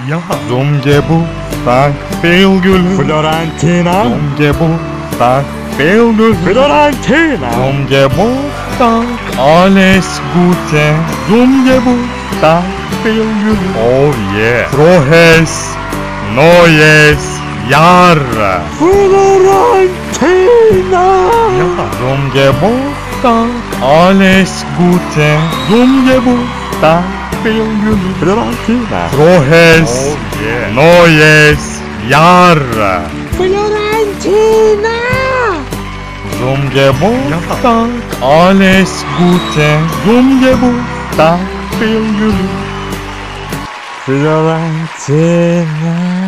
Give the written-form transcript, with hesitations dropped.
Ja, Somgeburtstag, viel Glück. Florentina, Somgeburtstag, viel Glück. Florentina, Somgeburtstag, alles Gute. Somgeburtstag, viel Glück. Oh yeah. Frohes neues Jahr. Florentina. Ja, zum Geburtstag alles Gute. Zum Geburtstag viel Glück. Florentina, Frohes neues Jahr. Florentina. Zum Geburtstag alles Gute. Zum Geburtstag viel Glück. Florentina.